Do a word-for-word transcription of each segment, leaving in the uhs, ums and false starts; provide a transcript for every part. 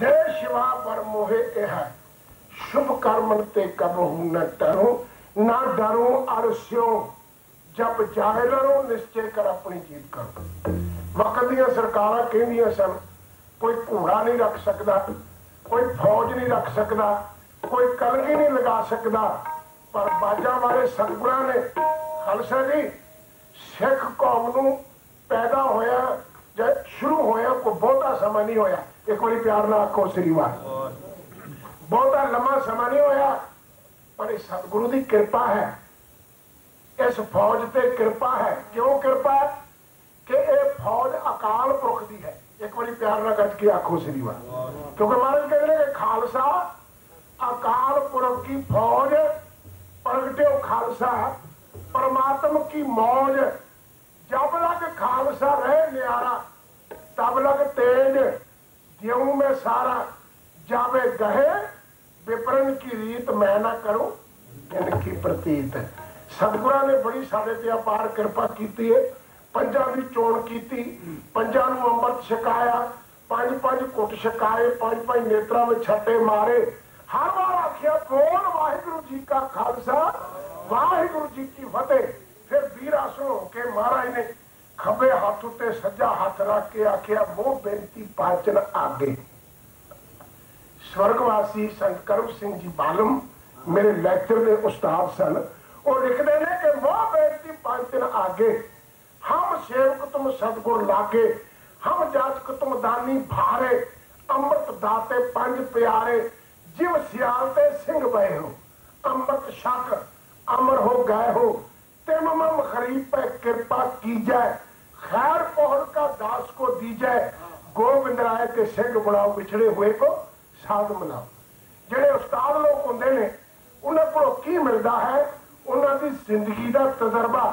दे शिवा पर मोहे यह शुभ कर्मन ते कबहू न डरो ना डरो अरस्यो जब जाए लड़ो निश्चय कर अपनी जीत करो। वक्त दियां सरकारां कहंदियां सन कोई घोड़ा नहीं रख सकता, कोई फौज नहीं रख सकता, कोई कलगी नहीं लगा सकता, पर बाजा वाले सतगुरां ने खालसा जी सिख कौम नूं पैदा होया जब शुरू होया कोई बहुता समा नहीं होया। एक बार प्यार ना आखो श्री वाह। बहुता लंबा समा नहीं होया, पर सतगुरु की कृपा है, इस फौज ते कृपा है। क्यों कृपा है कि यह फौज अकाल पुरख दी है। एक बार प्यार ना गज के आखो श्री वाह। क्योंकि महाराज कहते हैं कि खालसा अकाल पुरख की फौज, प्रगटे खालसा परमात्मा की मौज। जब लग खालसा रहे न्यारा तब लग तेज, ज्यों में सारा जावे गहे विपरन की रीत मैं ना करूं इनकी प्रतीत। सतगुरां ने बड़ी साडे ते अपार कृपा की है। पंजां दी चोण की, पंजां नूं अंमृत छकाया, पंज पंज घुट छकाए, पंज पंज नेत्रां में छट्टे मारे। हर बार आखिया बोल वाहिगुरु जी का खालसा वाहिगुरु जी की फतेह। फिर वीर आसन होके महाराज ने खब्बे हाथ उत्ते सज्जा हाथ रख के आखिया मोह बेनती पाचन आगे। स्वर्गवासी संत करम सिंह जी बालम मेरे लैक्चर के उस्ताद सन, और लिखते हैं कि मोह बेनती पाचन आगे, हम सेवक तुम सतगुर लागे, हम जाचक तुम दानी भारे, अमृत दाते पंज प्यारे, जिव सियाल ते सिंह बहे हो, अमृत शक अमर हो गए हो, तिम मम खरीब पे कृपा की जाए, खैर पहल का दास को दी जाए, गोविंद राय के सिंह बनाओ बिछड़े हुए को साध मनाओ। जेडे उस्ताद लोग होंदे ने उन्हां कोलों की मिलता है, उन्हां दी जिंदगी का तजर्बा।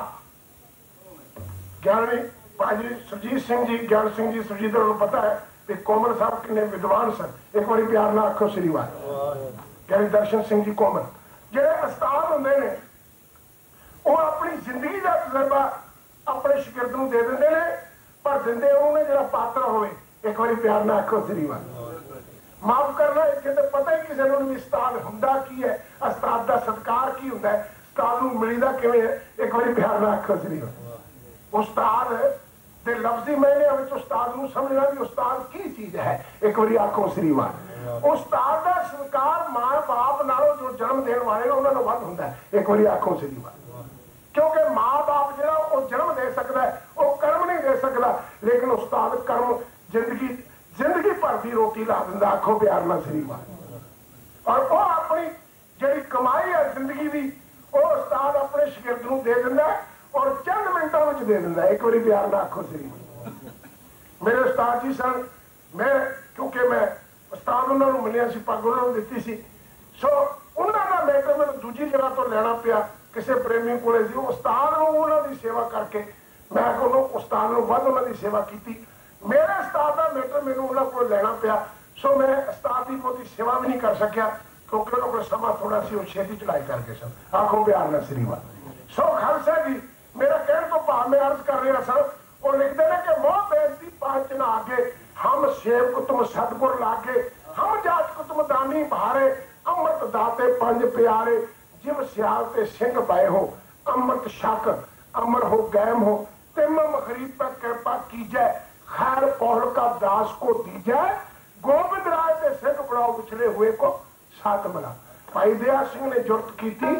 ज्ञानी भाजी सुरजीत सिंह जी, ज्ञान सिंह जी सुरजीत को पता है कि कोमल साहब कितने विद्वान सन। एक बार प्यार ना आखो श्री वाह। ज्ञानी दर्शन सिंह जी कोमल जेडे उस्ताद होंदे ने वो अपनी जिंदगी का तजर्बा अपने शिगिरद नूं दे दिंदे ने, पर दिंदे उन्हें जिहड़ा पात्र होवे। एक बार प्यार ना आखो श्री वाह। माफ करना इत्थे ते पता ही किसी नूं भी उस्ताद हुंदा की है, उस्ताद दा सत्कार की हुंदा है, उस्ताद नूं मिलीदा किवें है। एक बार प्यार ना आखो श्री वाह। उस्ताद दे लफ्जी मायने विच उस्ताद नूं समझना भी उस्ताद की चीज है। एक बार आखो श्री वाह। उस्ताद दा सत्कार मां बाप नालों जो जन्म देण वाले उन्हां नूं वध हुंदा है। एक बार आखो श्री वाह। क्योंकि मां बाप जिहड़ा वो जन्म दे सकता है, वो कर्म नहीं दे सकता, लेकिन उस्ताद कर्म जिंदगी जिंदगी भर की रोटी ला दिंदा। आखो प्यार ना श्री वाह। और वो अपनी जिहड़ी कमाई है जिंदगी की वो उस्ताद अपने शिगिरद नूं दे दिंदा और चंद मिनटों में दे दिंदा। एक बार प्यार ना आखो श्री वाह। मेरे उस्ताद जी सन, मैं क्योंकि मैं उस्ताद उन्होंने मिलिया सी, पग उन्होंने दिती सी, सो उन्होंने मैटर मैं दूजी जगह तो लेना पिया किसी प्रेमी को। उस्ताद उन्होंने सेवा करके मैं उस्ताद उन्होंने सेवा की। मेरे उस्ताद का मैटर मैंने उन्होंने को लेना पिया, सो मैं उस्ताद की कोई सेवा भी नहीं कर सकिया क्योंकि उन्होंने समा थोड़ा सी छेती चढ़ाई करके सन। आखो प्यार ना श्री वाह। सो खालसा जी मेरा कहने तो भाव में अर्ज कर रहा सर, और लिखते हैं कि मोह बेनती पाचन आगे, हम सेवक तुम सतगुर लागे, हम जाचक तुम दानी भारे, अमृत दाते पंज प्यारे, जिव सियाल ते सिंह पाए हो, अमृत शक अमर हो गैम हो, तिम मखरीब पर कृपा की जाए, खैर पौल का दास को दी जाए, गोविंद राय के सिंह बनाओ बिछड़े हुए को साथ मिला। भाई दया सिंह ने जुर्त की थी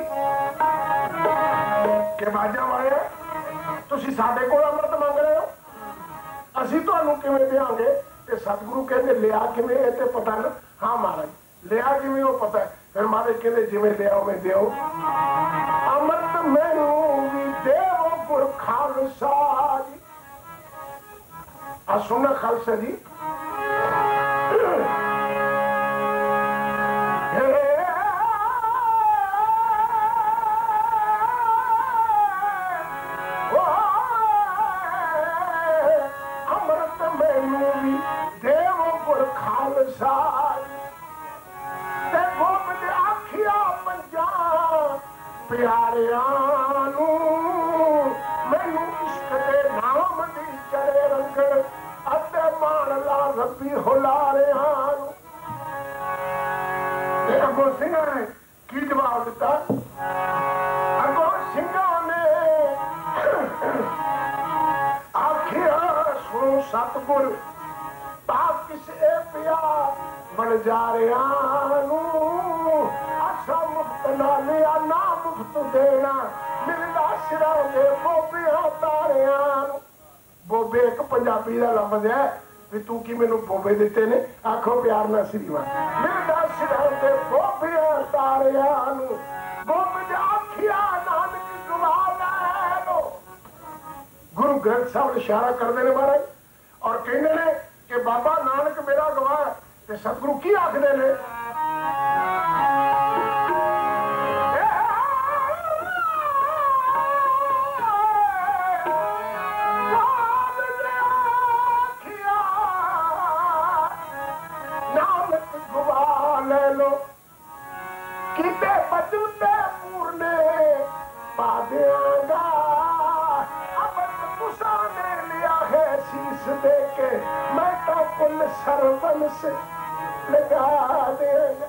कि बाजा वाले तुसी साडे कोल अमृत मंग रहे हो, असीं तुहानूं किवें देवांगे। ते सतगुरु कहंदे लिया किवें इह ते पता ना। हाँ महाराज लिया किवें वो पता है। फिर महाराज कहंदे जिवें लिया उवें दिओ। अमृत मैनूं भी देवो गुर खालसा जी। आ सुना खालसा जी, अमृत मैनूं भी देवो गुर खालसा ते गोबिंद आखिया पंजां प्यारियां नूं, मैनूं इश्क दे नाम दी चढ़े रंग अते मान ला रब्बी हुलारियां नूं। अगों सिंघा ने की जवाब दिता? अगों सिंघा ने आखिया सुनो सतगुर पाप किस ए पिया बन जा रहा असा मुफ्त ना लिया ना मुफ्त देना मिलदा सिरा दे बोबिया तारिया। बोबे एक पंजाबी का लफ्ज है भी तू की मैनू बोबे दिते ने आखो प्यार ना श्रीवा मिलदा सिरा दे बोबिया तारिया बोब दे आखिया नानक गवा लै लो। गुरु ग्रंथ साहब इशारा करते हैं महाराज और कहते हैं कि बाबा नानक मेरा गवाह ते सतगुरु की आखते ने नानक गवाह ले लो किते बचते पूरने पा देगा शीश दे के मैं तो कुल सरबन से लगा देगा।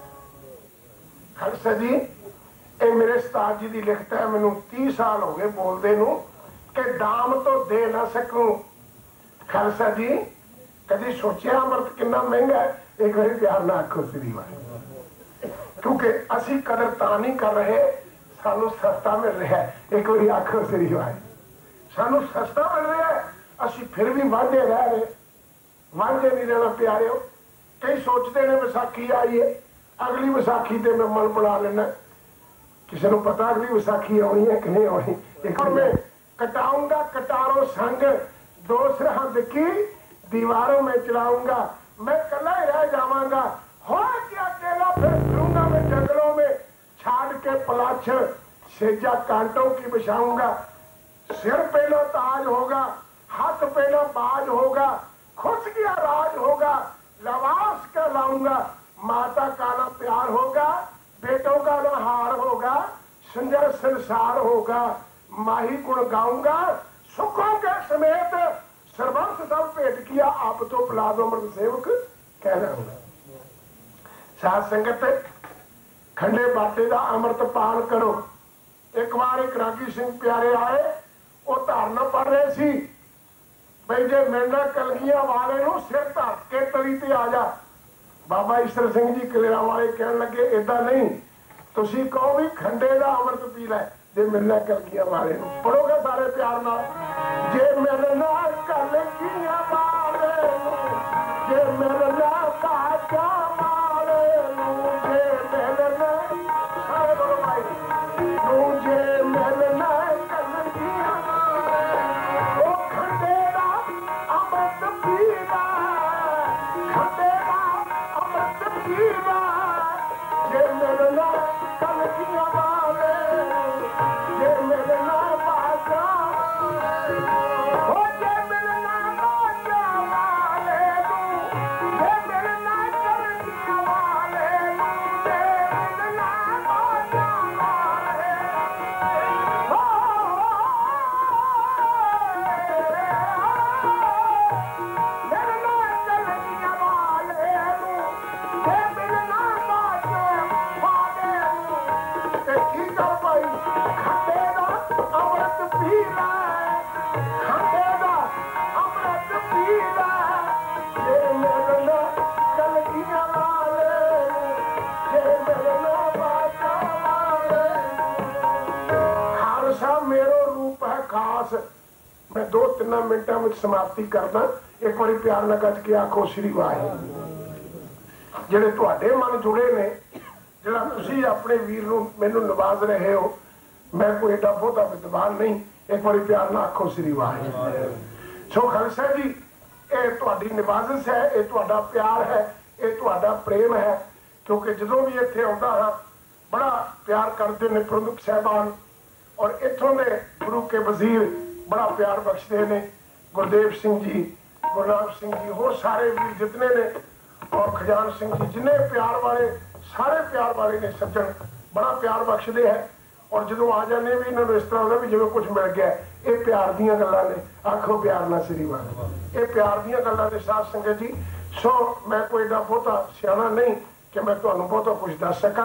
खालसा जी ये मेरे उस्ताद जी की लिखत है मैनू तीस साल हो गए बोलते नू कि दाम तो दे ना सकूं। खालसा जी कभी सोचा अमृत कितना महंगा है? एक बार प्यार ना आखो श्री वाहिगुरू क्योंकि असी कदर ता नहीं कर रहे सानू सस्ता मिल रहा है। एक बार आखो श्री वाहिगुरू सानू सस्ता मिल रहा है असी फिर भी वांझे रह रहे वांझे नहीं रहना प्यारे। कई सोचते ने विसाखी आई है अगली विसाखी ते मैं मन बना लेना किसी को पता अगली विसाखी आनी है कि नहीं आनी। एक मैं कटाऊंगा कटारों संग दो सरहद की दीवारों में चलाऊंगा मैं कला ही रह जावांगा हो क्या अकेला फिर फिरूंगा मैं जंगलों में छाड़ के पलाछ सेजा कांटों की बिछाऊंगा सिर पे लो ताज होगा हाथ पे ना बाज होगा खुश गया राज होगा लवास का लाऊंगा माता का ना प्यार होगा बेटों का ना हार होगा सुंदर संसार होगा माही गुण गाऊंगा सुखों के समेत सर्वंश सब भेंट किया आप तो पिलादो अमृत सेवक कह रहा हूं। साध संगत खंडे बाटे का अमृत पान करो। एक बार एक रागी सिंह प्यारे आए वो धारना पढ़ रहे सी भाई जे मिलना कलगियां वाले नू सिर धर के तली ते आ जा। बाबा ईश्वर सिंह जी कलेरा वाले कहन लगे इदा नहीं तुसी कहो भी खंडे का अमृत पी लै जे मिलना कलगियां वाले नू। पढ़ोगे सारे प्यार नाल जे मिलना कलगियां वाले नू जे मिलना काजा वाले नू जे मिलना सारे बोलो भाई नू जे मिलना कलगियां ओ खंडे दा अमृत पीवा खंडे दा अमृत पीवा जे मिलना कलगियां वाले जे मिलना बाजा ओ जे मिलना बाजा वाले जे मिलना कलगियां वाले जे मिलना बाजा वाले खास मैं दो तीन मिनटों में समाप्ति करना। एक बार प्यार न गज के आखो श्री वाहिगुरू। जेडे तुहाडे मन जुड़े ने जिहड़ा तुसीं अपने वीर नूं मैनूं नवाज रहे हो मैं कोई एडा बहुता विद्वान नहीं। एक बार प्यार न आखो श्री वाहिगुरू। सो खालसा जी ये तुहाडी निवाजिश है ये तुहाडा प्यार है ये तुहाडा प्रेम है क्योंकि जदों भी इत्थे आउंदा हां बड़ा प्यार करते ने प्रमुख साहबान और इत्थों के गुरु के वजीर बड़ा प्यार बख्शते ने गुरदेव सिंह जी गुरनाम सिंह जी होर सारे वीर जितने ने और खजान सिंह जी जिन्हें प्यार वाले सारे प्यार वाले ने सज्जन बड़ा प्यार बख्शते हैं और जो आ जाने भी इन्होंने इस तरह होता भी जिवें कुछ मिल गया ये प्यार दियां गल्लां ने। आखो प्यार ना श्री वाहिगुरू ये प्यार दियां गल्लां ने साध संगत जी। सो मैं कोई एडा बहुता सियाना नहीं कि मैं तुहानू बहुत कुछ दस सका।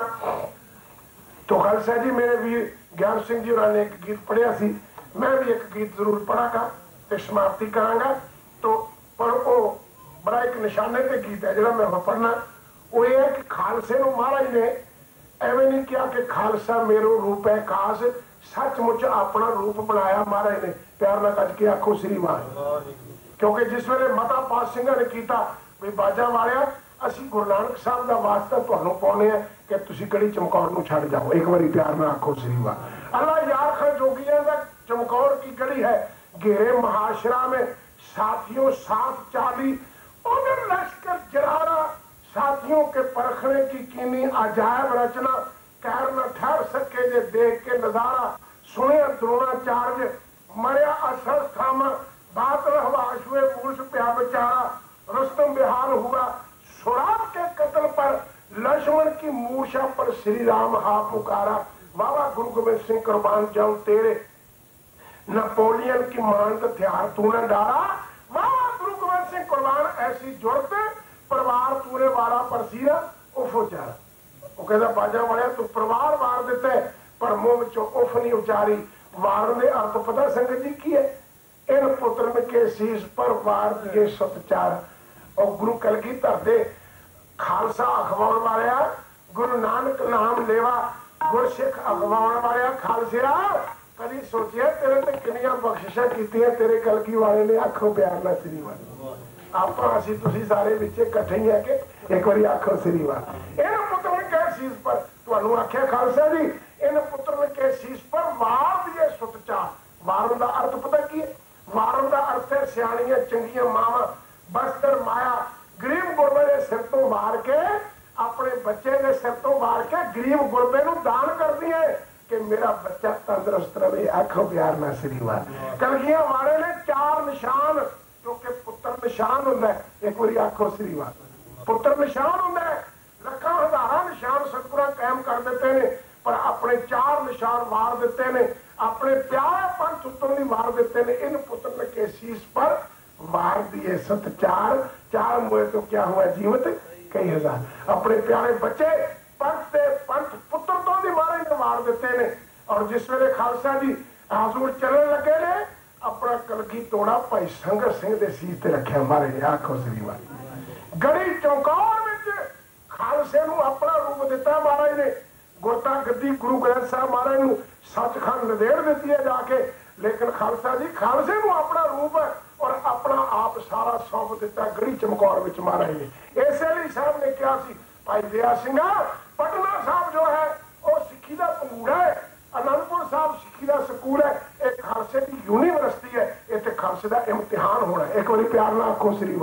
तो खालसा जी मेरे वीर ज्ञान सिंह जी उन्होंने एक गीत पढ़िया सी, मैं भी एक गीत जरूर पढ़ागा तो समाप्ति करांगा। तो पर वो बड़ा एक निशाने ते गीत है जो मैं पढ़ना, वो ये है कि खालसे नूं महाराज ने एवं नहीं किया कि खालसा मेरो रूप है खास, सचमुच अपना रूप बनाया महाराज ने। प्यार ना कज के आखो श्री वाह। क्योंकि जिस वेले मता पात सिंह ने किया भी बाजा वालिया असी गुरु नानक साहब का वास्ता तुहानू पाने कि तुसी गढ़ी चमकौर नूं छड्ड जाओ। एक बारी प्यार ना आखो श्री वाह। अल्लाह यार खां जोगियां दा चमकौर की गढ़ी है, घेरे महाशरा में साथियों साथ चाली, उधर लश्कर जरारा साथियों के परखने की कीनी अजायब रचना, कैर न ठहर सके जे देख के नजारा, सुने द्रोणाचार्य मरिया असर थामा, बात रहवाश हुए मूर्छ प्या बेचारा, रुस्तम बेहाल हुआ सुराब के कत्ल पर, लक्ष्मण की मूर्छा पर श्री राम हा पुकारा, बाबा गुरु गोबिंद सिंह कुर्बान जाऊं तेरे, नपोलियन की मानत हथियार तूने डाला, बाबा गुरु गोबिंद सिंह कुर्बान ऐसी जुर्त परिवार तूने वारा पर सीरा उफ उचारा। वो कहता बाजा वाले तू परिवार वार देता है पर मुंह चो उफ नहीं उचारी। वार ने अर्थ पता संगत जी की है, इन पुत्र के शीश पर वार दिए सतचार। और गुरु कलगीधर दे खालसा अखवाउण वालिया, गुरु नानक नाम लेवा, गुरसिख अखवाउण वालिया खालसिया, कभी सोचिया तेरे ते किनिया बख्शिशां कीतियां तेरे कलगी वाले ने। आखो प्यार ना श्री वाह। आप असी तुसी सारे विच इकट्ठे ही है कि एक बारी आखो श्री वाह। इन पुत्र के शीश पर तुहानू आख्या खालसा जी, इन पुत्र के शीश पर वार दिए सुतचार। वारन का अर्थ पता की है? वारन का अर्थ है सियाणियां चंगियां मावां बस्तर माया गरीब गुरबे के सिर तो मार के, अपने बच्चे के सिर तो मार के गरीब गुरबे नूं दान कर दिए कि मेरा बच्चा तंदुरुस्त रहे। आखो प्यार ना श्री वाह। कलगियां वाले ने चार निशान, क्योंकि पुत्र निशान होंदा है। एक बारी आखो श्री वाह। पुत्र निशान होंदा है, लखा हजारां निशान सतगुरां कायम कर देते ने, पर अपने चार निशान मार देते ने, अपने प्यारे पंथ उत्तों नहीं मार देते ने। इन पुत्र के शीश पर मार दिए सत चार, चार मुए तो क्या हुआ जीवित कई हजार। अपने प्यारे बच्चे पंथ से पंथ पुत्र तो नहीं मारे ने मार देते ने। और जिस वेले खालसा जी हजूर चलने लगे ने, अपना कलगी तोड़ा भाई संगर सिंह के शीश ते रखा मारे। आखो श्री वाह। गढ़ी चौंकौर विच खालसे नूं अपना रूप दिता महाराज ने। गुरता गद्दी गुरु ग्रंथ साहब महाराज नूं सचखंड नदेड़ दिती है जाके, लेकिन खालसा जी खालसे नूं अपना रूप है और अपना आप सारा सौंप दिता गढ़ी चमकौर विच महाराज ने। इसे लिए साहब ने कहा सी भाई दया सिंह पटना साहब जो है वो सिक्खी का पंगूड़ा है, आनंदपुर साहब सिक्खी का स्कूल है, एक खालसे की यूनिवर्सिटी है, इतने खालसे का इम्तिहान होना है। एक बार प्यार ना आखो श्री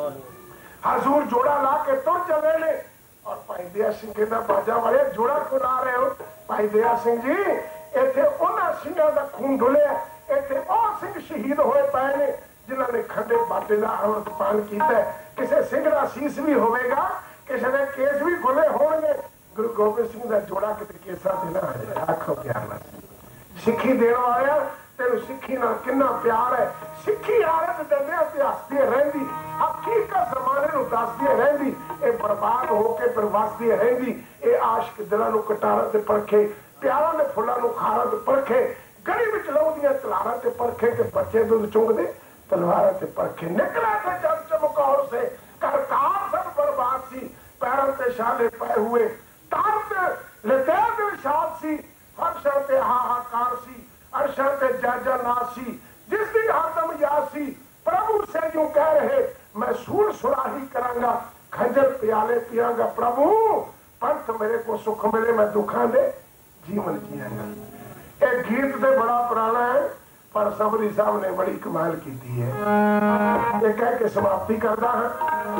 वाह। हजूर जोड़ा ला के तुर चले ने और भाई दया सिंह कहता बाजा वाले जोड़ा क्यों ला रहे हो? भाई दया सिंह जी इतने उन्होंने सिंहों का खून डुलिया, इतने और सिंह शहीद होए पाए ने जिन्होंने खड्डे बाटे का अमृत पान किया। किसी सिंह का शीश भी होगा, किसी ने केस भी खुले होंगे। गुरु गोबिंद सिंह का जोड़ा कितने केसा से ना आ जाए। आखो प्यार ना सिक्खी देने वाले तेन सिक्खी ना किन्ना प्यार है। सिक्खी आदत दंदे हसदी रही, हकीकत जमाने को दसदी रही, ये बर्बाद होकर फिर वसदी रही। ये आशिक दिलों को कटारा ते परखे, प्यारों ने फुलों को खारा ते परखे, गली में लौदियां तलारा ते परखे, ते बच्चे दूध चुंगदे तलवारा ते परखे। निकला थे जब चमकौर से करतार सब बर्बाद सी, पैरों ते शाले पै हुए तारते लतेर विशाल सी, फर्शा ते हाहाकार सी, अर्शा ते जाजा नासी, जिसकी हरदम यासी प्रभु से यूं कह रहे मैं सूर सुराही करांगा, खंजर प्याले पियांगा प्रभु, पंथ मेरे को सुख मिले मैं दुखा दे जीवन जियांगा। एक गीत तो बड़ा पुराना है पर सबरी साहब ने बड़ी कमाल की है। ये कह के समाप्ति करता है।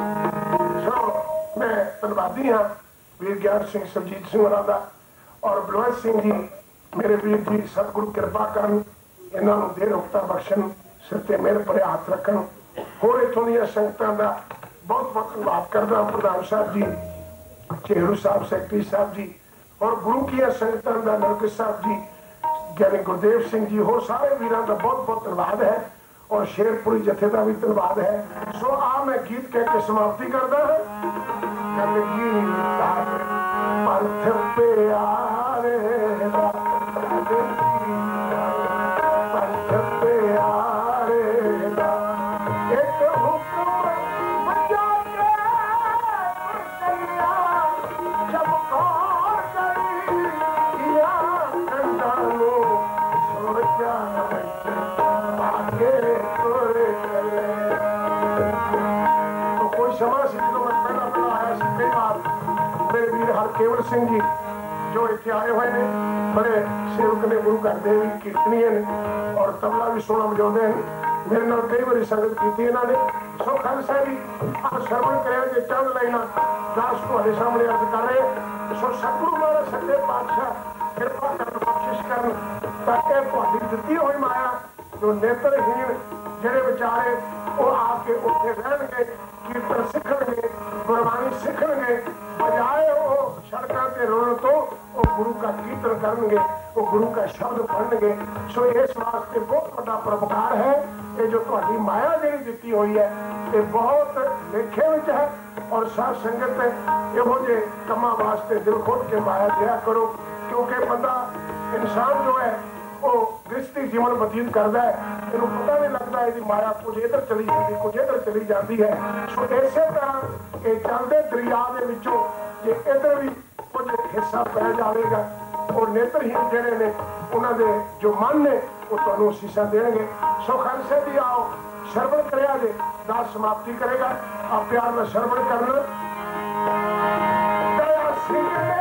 सुनो मैं धन्यवादी हाँ वीर ज्ञान सिंह सुरजीत सिंह राधा और बलवंत सिंह जी मेरे वीर जी सतगुरु कृपा करन, इन्होंने दे रुकता बख्शन, सिर ते मेरे पर हाथ रखन। होर इतों दी संगतां दा बहुत बहुत धन्यवाद करदा प्रधान साहब जी, चेहरू साहब, सैकटरी साहब जी और गुरु की संगतां दा नरगिस साहब जी, ज्ञानी गुरदेव सिंह जी, हो सारे वीरां दा बहुत बहुत धन्यवाद है और शेरपुरी जथे का भी धन्यवाद है। सो आ मैं गीत कह के समाप्ति करदा है। प्यारे दा पंथ प्यारे दा एक हुक्म बजा के चलिया जब कौन करी या कंदानू सोचा आगे तोरे चले। तो कोई समा से जो मैं पहला पहला आया सी कई बार मेरे वीर हरकेवल सिंह जी जो इतने आए हुए ने बड़े सेवक ने गुरु घर दे कीर्तनीय ने और तबला भी सोहना बजाते हैं। मेरे नाल कई बार संगत की इन्होंने सो खालसा जी आप श्रवण करें जो चंद लाइना दास तुम्हारे सामने अर्ज कर रहे सो सतगुरु महाराज सच्चे पातशाह कृपा कर बख्शिश कर ताकि तुम्हारी दिती हुई माया जो नेत्रहीन जेडे बेचारे वो आके उत्थे रहणगे कीर्तन सीखणगे गुरबाणी सीखणगे बजाए वो सड़कों से रोल तो वो गुरु का कीर्तन करनगे वो गुरु का शब्द पढ़नगे। सो इस वास्ते बहुत बड़ा परोपकार है ये जो तुम्हारी माया जी दी हुई है ये बहुत लेखे विच है और साध संगत इहो जे कमां वास्ते दिल खोल के माया दिया करो क्योंकि बंदा इंसान जो है वो गृहस्थी जीवन बतीत करता है इन्हें पता नहीं लगता इसकी माया कुछ इधर चली जाती कुछ इधर चली जाती है। सो इसे तरह ये चलते दरिया के विचों जे इधर भी कुछ हिस्सा पै जाएगा और नेत्रहीन जेडे ने उन्होंने जो मन ने वो तुहानू सीसा देंगे। सो खालसे जी आओ श्रवण करिया जे दास समाप्ति करेगा आप प्यार में श्रवण करना। दया सिंह ने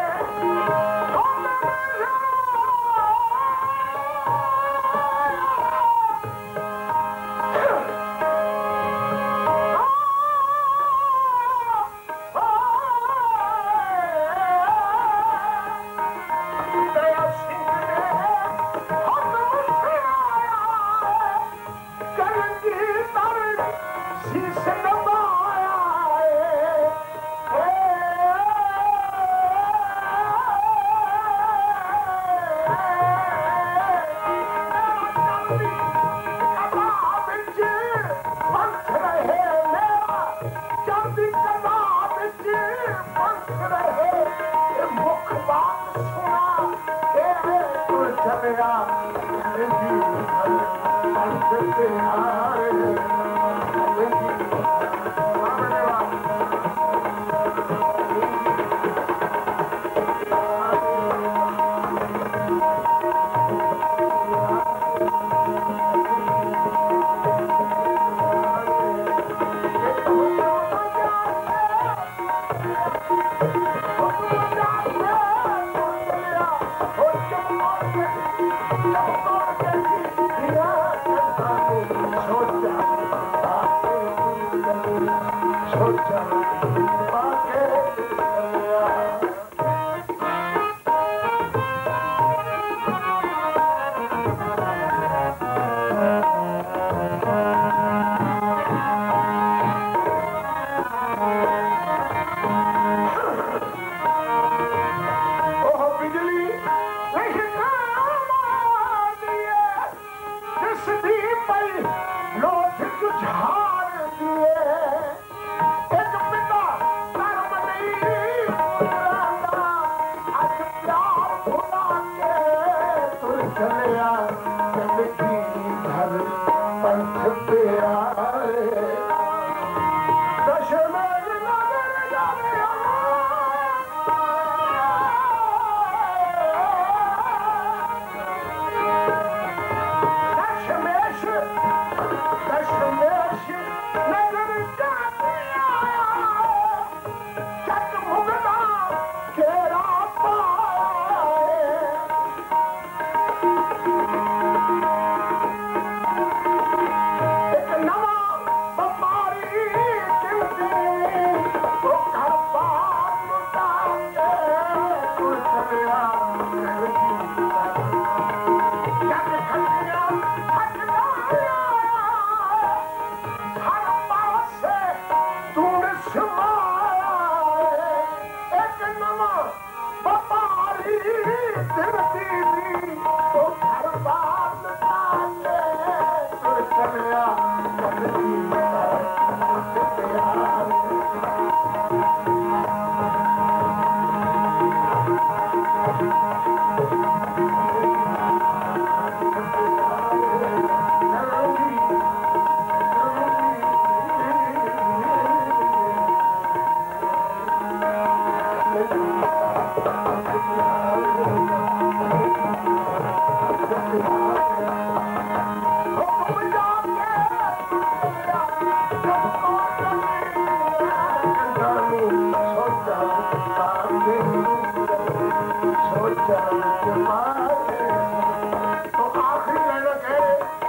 तो आखिरी लाइन कह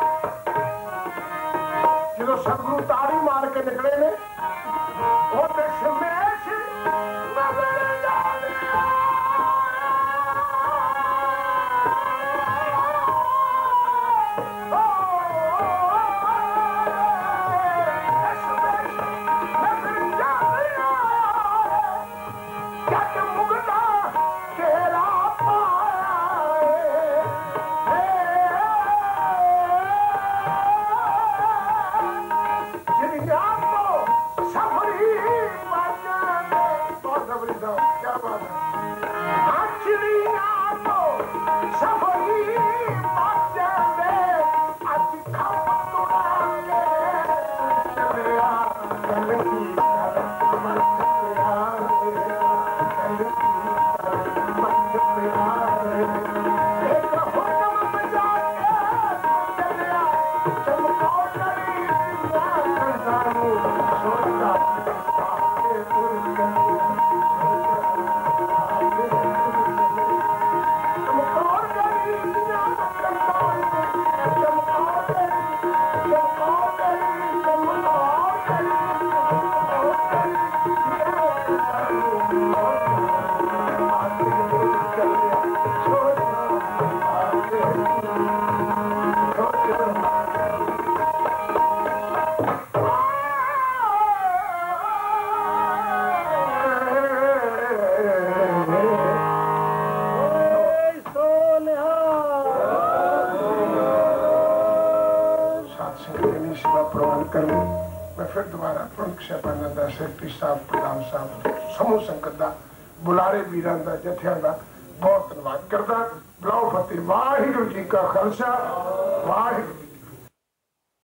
जो सतगुरु ताड़ी मार के निकले ने वो दशमेश समूह संगत का बुलारे वीरां दा जथियां दा बहुत धन्यवाद करदा। बुलाओ फतेह। वाहिगुरू जी का खालसा वाहिगुरू।